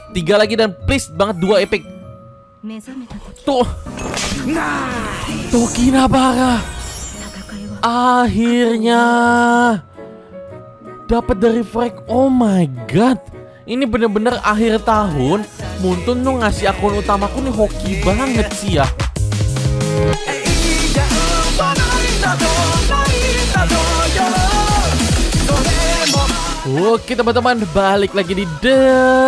3 lagi dan please banget 2 epic. Tuh. Tokinabara. Akhirnya dapat dari Frag. Oh my god. Ini bener-bener akhir tahun. Muntun tuh ngasih akun utamaku nih hoki banget sih ya. Oke teman-teman, balik lagi di The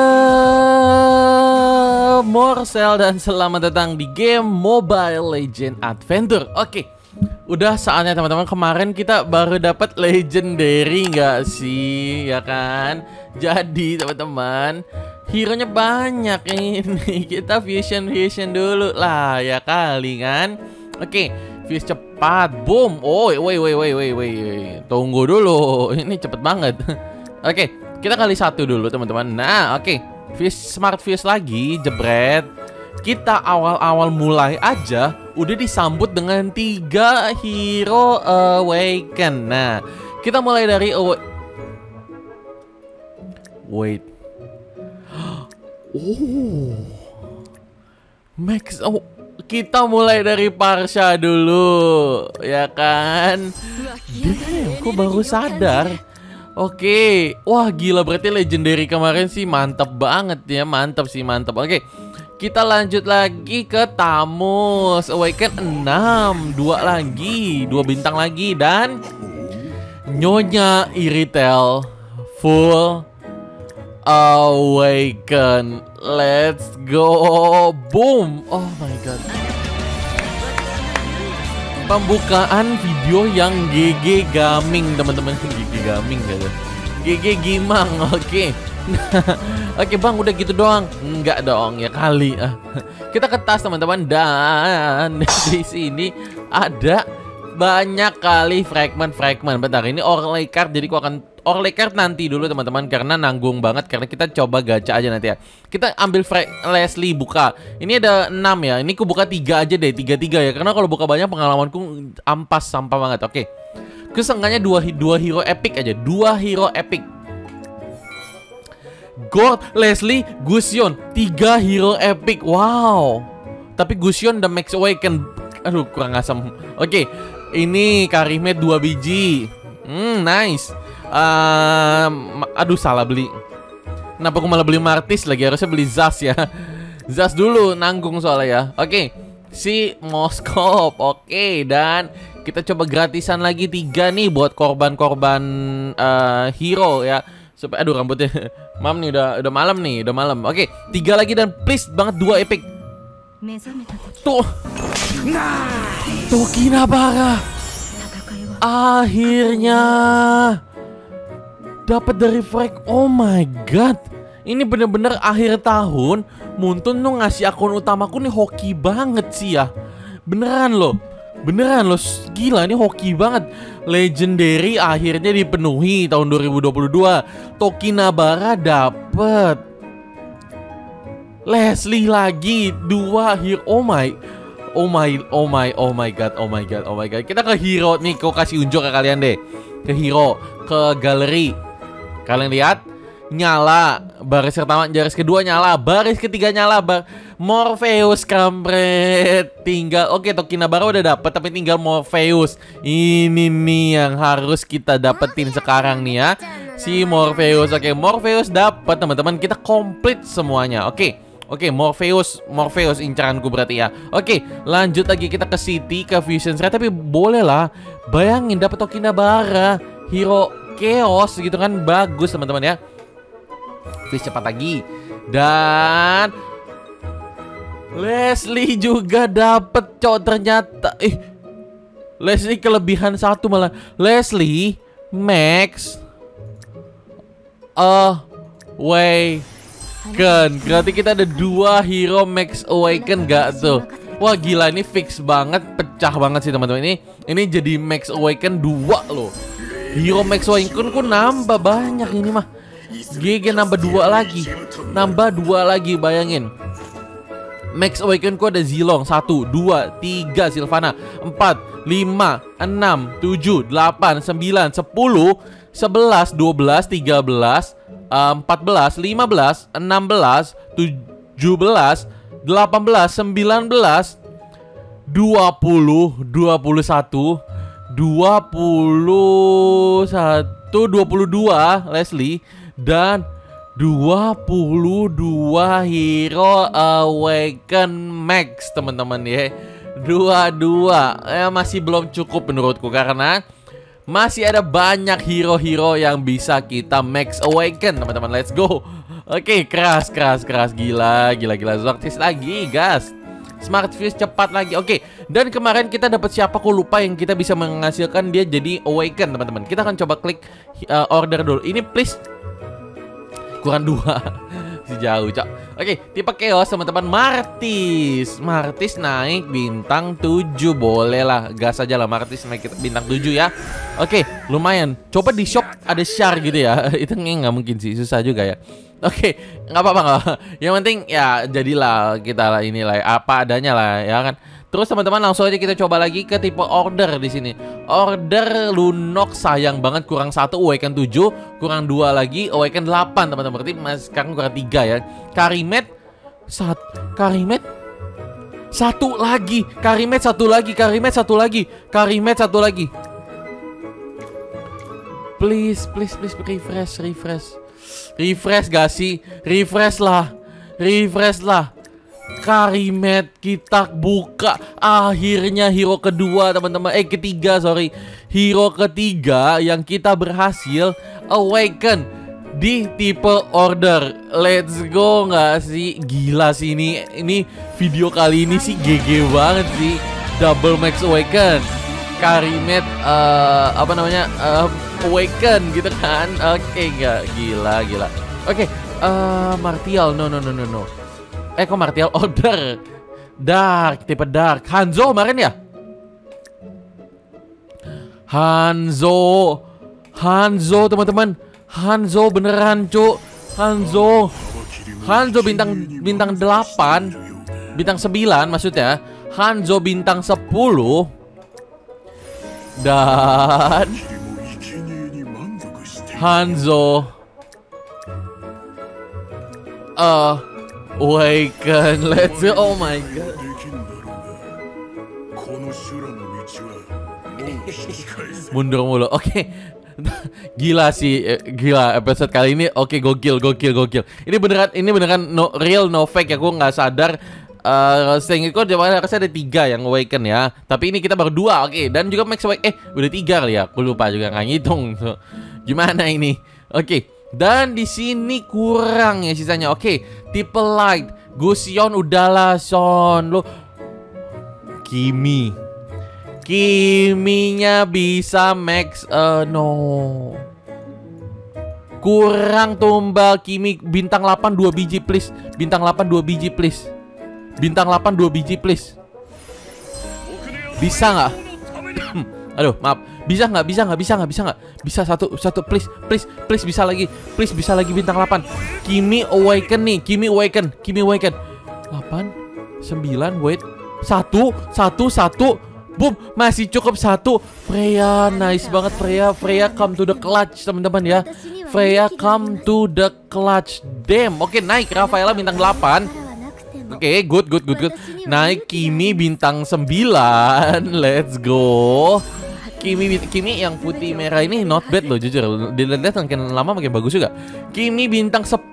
Morsel dan selamat datang di game Mobile Legends Adventure. Oke, udah saatnya teman-teman. Kemarin kita baru dapat legendary nggak sih, ya kan? Jadi teman-teman, hero-nya banyak ini. Kita fusion dulu lah ya kali kan. Oke, fuse cepat, boom. Oh, wait. Tunggu dulu, ini cepet banget. Oke, kita kali 1 dulu teman-teman. Nah, oke, smart fuse lagi, jebret. Kita awal-awal mulai aja udah disambut dengan 3 hero awaken. Nah, kita mulai dari wait. Oh, Max. Oh, kita mulai dari Parsha dulu, ya kan? Damn, aku baru sadar. Oke, wah gila, berarti legendary kemarin sih mantap banget ya, mantap. Oke, kita lanjut lagi ke Tamus Awaken 6, 2 lagi, 2 bintang lagi, dan Nyonya Iritel full awaken. Let's go, boom. Oh my god. Pembukaan video yang GG Gaming teman-teman. GG Gaming gitu. GG Gimang. Oke. Oke bang, udah gitu doang? Enggak dong ya kali. Kita ke tas teman-teman, dan di sini ada banyak kali fragment. Bentar, ini Orley card, jadi aku akan Orley card nanti dulu teman-teman, karena nanggung banget, karena kita coba gacha aja nanti ya. Kita ambil Leslie, buka. Ini ada 6 ya. Ini aku buka 3 aja deh, 3 ya, karena kalau buka banyak pengalamanku ampas, sampah banget. Oke. Kesenggaknya 2 hero epic aja. 2 hero epic. Gold, Leslie, Gusion, 3 hero epic. Wow. Tapi Gusion udah max awaken. Aduh, kurang asam. Oke. Ini Karime 2 biji. Nice. Aduh, salah beli. Kenapa aku malah beli Martis lagi? Harusnya beli Zas ya. Zas dulu, nanggung soalnya ya. Oke, si Moskop. Oke, dan kita coba gratisan lagi 3 nih buat korban-korban hero ya. Supaya, aduh rambutnya. Mam nih, udah malam nih, udah malam. Oke, 3 lagi dan please banget 2 epic. Tuh. Tokinabara. Akhirnya dapat dari Frag. Oh my god. Ini bener-bener akhir tahun. Muntun tuh ngasih akun utamaku nih hoki banget sih ya. Beneran loh. Gila, ini hoki banget. Legendary akhirnya dipenuhi tahun 2022. Tokinabara dapet. Leslie lagi 2 hero. Oh my god. Kita ke hero nih, kau kasih unjuk ke kalian deh. Ke hero, ke galeri. Kalian lihat, nyala. Baris pertama, baris kedua nyala, baris ketiga nyala. Morpheus kampret. Tinggal, oke, Tokinabara udah dapet, tapi tinggal Morpheus. Ini nih yang harus kita dapetin sekarang nih ya. Si Morpheus. Oke, Morpheus dapat teman-teman. Kita komplit semuanya. Oke, Morpheus incaranku berarti ya. Oke, lanjut lagi kita ke City, ke Fusion Red. Tapi boleh lah, bayangin dapat Tokinabara, hero Chaos gitu kan, bagus teman-teman ya. Fuse cepat lagi, dan Leslie juga dapat, cok, ternyata. Leslie kelebihan 1 malah. Leslie Max Awaken. Berarti kita ada 2 hero Max Awaken gak tuh? Wah gila, ini fix banget, pecah banget sih teman-teman. Ini jadi Max Awaken 2 loh. Hero Max Awaken ku nambah banyak ini mah. GG, nambah 2 lagi, bayangin. Max Awaken ku ada Zilong 1, 2, 3, Sylvana 4, 5, 6, 7, 8, 9, 10, 11, 12, 13, 14, 15, 16, 17, 18, 19, 20, 21, 22 Leslie, dan 22 Hero Awaken Max teman-teman ya. 22 masih belum cukup menurutku, karena masih ada banyak hero-hero yang bisa kita Max Awaken teman-teman. Let's go. Oke, keras. Gila. Zortis lagi guys. Smart Fuse cepat lagi. Oke, dan kemarin kita dapat siapa, aku lupa, yang kita bisa menghasilkan dia jadi Awaken teman-teman. Kita akan coba klik order dulu. Ini please. Kurang 2. Si jauh, Cok. Oke, tipe Chaos teman-teman. Martis naik bintang 7. Boleh lah, gas aja lah Martis naik bintang 7 ya. Oke, lumayan. Coba di shop ada share gitu ya. Itu nggak mungkin sih, susah juga ya. Oke, nggak apa-apa. Yang penting ya jadilah kita lah inilah apa adanya lah ya kan. Terus teman-teman langsung aja kita coba lagi ke tipe order di sini. Order Lunox sayang banget kurang 1 Awaken 7, kurang 2 lagi Awaken 8 teman-teman. Berarti sekarang kurang 3 ya. Karimet 1 lagi. Karimet 1 lagi. Please refresh gak sih? Refresh lah. Karimet kita buka. Akhirnya hero kedua teman-teman. Ketiga sorry. Hero ketiga yang kita berhasil Awaken di tipe order. Let's go gak sih? Gila sih ini video kali ini sih GG banget sih. Double Max Awaken. Karimet Awaken gitu kan. Oke, gak gila. Oke, Martial no. Kok Martial order Dark, tipe Dark. Hanzo kemarin ya? Hanzo teman-teman. Hanzo beneran, Cuk. Hanzo bintang 8, bintang 9 maksudnya. Hanzo bintang 10. Dan Hanzo Awaken. Let's go. Oh my god. Mundur mulu. Oke. Gila sih, gila episode kali ini. Oke, gokil. Ini beneran real no fake ya. Gue nggak sadar. Seingatku harusnya ada 3 yang Awaken ya. Tapi ini kita baru 2. Oke, dan juga Max Awaken. Udah 3 kali ya. Aku lupa juga nggak ngitung. Gimana ini? Oke. Dan di sini kurang ya sisanya. Oke, tipe Light. Gusion udahlah Son. Lo Kiminya bisa Max no. Kurang tumbal Kimi bintang 8 2 biji please. Bintang 8 2 biji please. Bisa nggak? Aduh, maaf. Bisa nggak? Bisa satu please bisa lagi. Please bisa lagi bintang 8. Kimi Awaken nih. Kimi Awaken. 8 9 wait. 1. Boom, masih cukup 1. Freya, nice banget Freya come to the clutch teman-teman ya. Freya come to the clutch. Damn. Oke, naik Rafaela bintang 8. Oke, good. Naik Kimi bintang 9. Let's go. Kimi yang putih merah ini not bad loh, jujur. Dilihat makin lama makin bagus juga. Kimi bintang 10.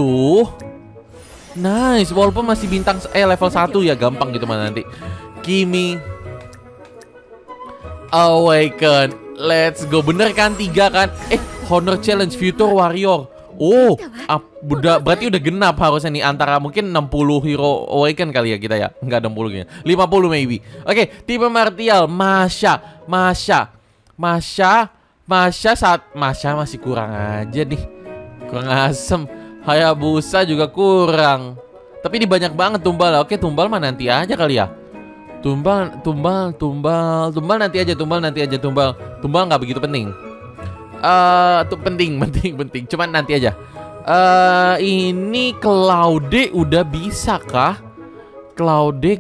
Nice, walaupun masih bintang level 1 ya, gampang gitu mana nanti. Kimi Awaken. Let's go. Bener kan 3 kan? Honor Challenge Future Warrior. Oh, berarti udah genap harusnya nih. Antara mungkin 60 hero Awaken kali ya kita ya. Enggak 60 kayaknya, 50 maybe. Oke, tipe Martial. Masha masih kurang aja nih. Kurang asem. Hayabusa juga kurang. Tapi ini banyak banget tumbal. Oke, tumbal mah nanti aja kali ya. Tumbal nanti aja. Tumbal nggak begitu penting. Tuh penting. Cuman nanti aja. Ini Claude udah bisa kah? Claude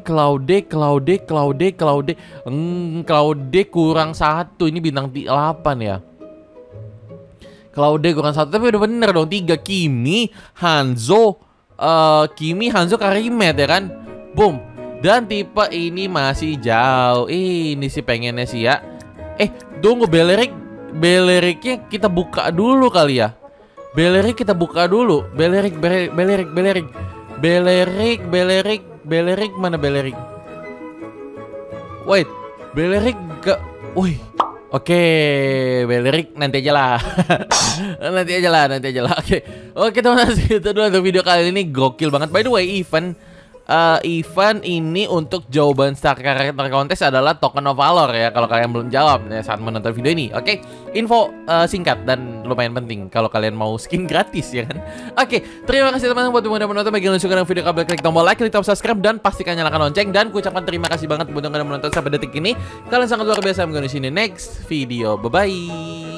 kurang 1. Ini bintang 8 ya. Claude kurang 1, tapi udah bener dong 3. Kimi, Hanzo, Karimet ya kan. Boom. Dan tipe ini masih jauh. Ini sih pengennya sih ya. Tunggu Beleriknya kita buka dulu kali ya. Belerik kita buka dulu. Belerik mana Belerik? Wait, Belerik gak. Wih. Oke, Belerik nanti aja lah. nanti aja lah. Oke teman-teman, itu dulu untuk video kali ini. Gokil banget. By the way, event ini untuk jawaban Star Character Contest adalah Token of Valor ya. Kalau kalian belum jawab saat menonton video ini. Oke, info singkat dan lumayan penting kalau kalian mau skin gratis ya kan. Oke, terima kasih teman-teman buat yang udah menonton. Bagi kalian yang suka dengan video, klik tombol like, klik tombol subscribe, dan pastikan nyalakan lonceng. Dan ku ucapkan terima kasih banget buat yang udah menonton sampai detik ini. Kalian sangat luar biasa. Mengenai sini next video. Bye bye.